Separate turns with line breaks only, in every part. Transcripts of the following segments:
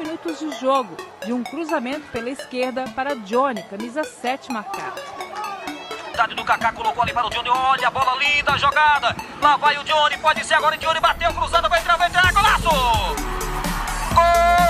minutos de jogo, de um cruzamento pela esquerda para Johnny, camisa 7 marcada.
Do Kaká colocou ali para o Johnny, olha a bola linda, jogada, lá vai o Johnny, pode ser agora, o Johnny bateu, cruzada, vai entrar, golaço! Gol!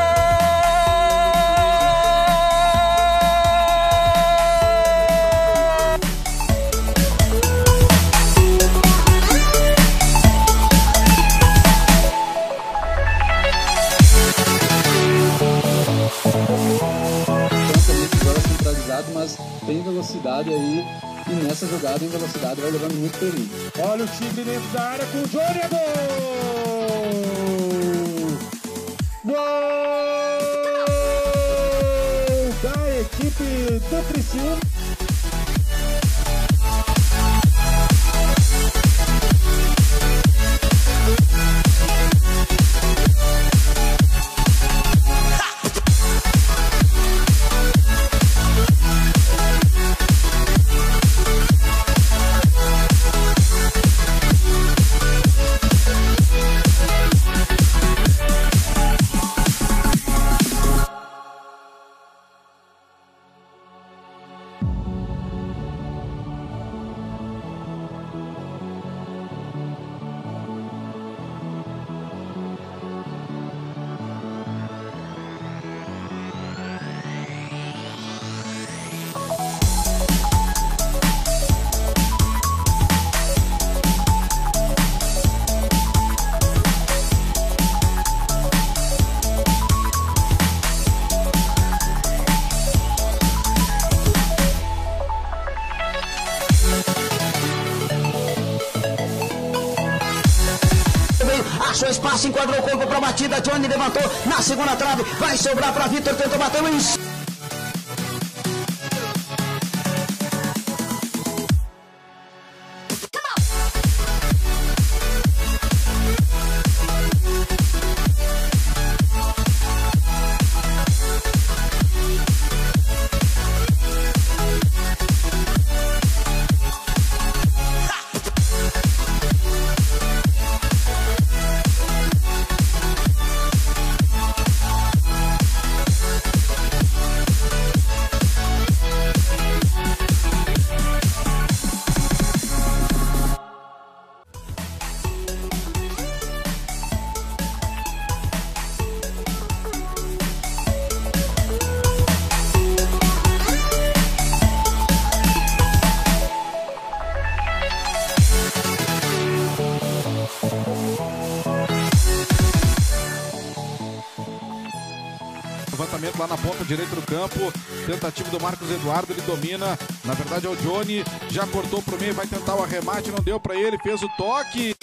Mas tem velocidade aí, e nessa jogada em velocidade vai levando muito perigo.
Olha o Tigre dentro da área com o Johnny, é gol! Gol da equipe do Criciúma.
Achou espaço, enquadrou o corpo para a batida, Johnny levantou na segunda trave, vai sobrar para Vitor, tentou bater isso.
Levantamento lá na ponta direita do campo, tentativa do Marcos Eduardo, ele domina, na verdade é o Johnny, já cortou pro meio, vai tentar o arremate, não deu para ele, fez o toque.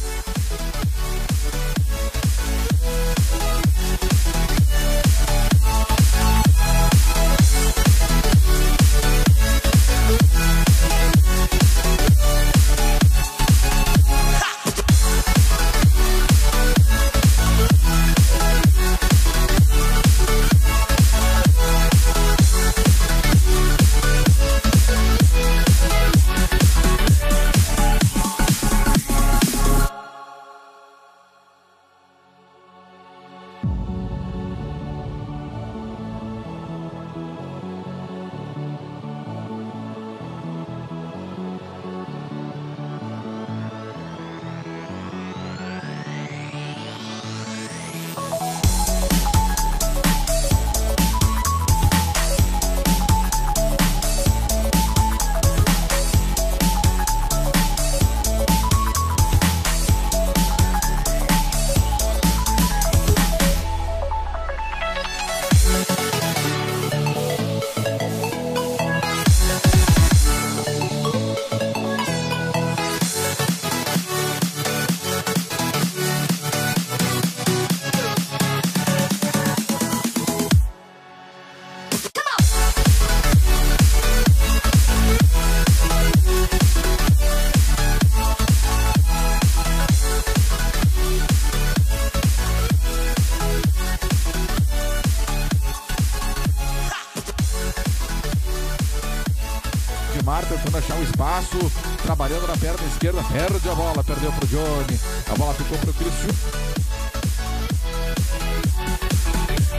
Tentando achar o espaço, trabalhando na perna esquerda, perde a bola, perdeu pro Johnny, a bola ficou pro Criciúma.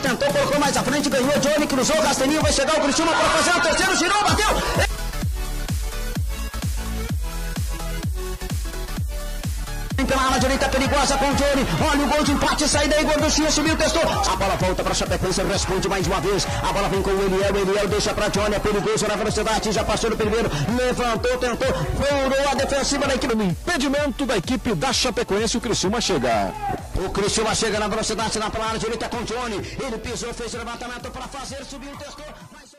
tentou, colocou mais à frente, ganhou Johnny, cruzou, Castelinho, vai chegar o Criciúma para fazer o terceiro, girou, bateu. Pela ala direita perigosa com o Johnny, olha o gol de empate, saída aí, Gorduchinha subiu, testou, a bola volta para Chapecoense, responde mais uma vez, a bola vem com o Eliel deixa para Johnny, é perigoso na velocidade, já passou no primeiro, levantou, tentou, furou a defensiva da equipe, no impedimento da equipe da Chapecoense, o Criciúma chega. O Criciúma chega na velocidade, na área direita com o Johnny, ele pisou, fez o levantamento para fazer, subiu, testou,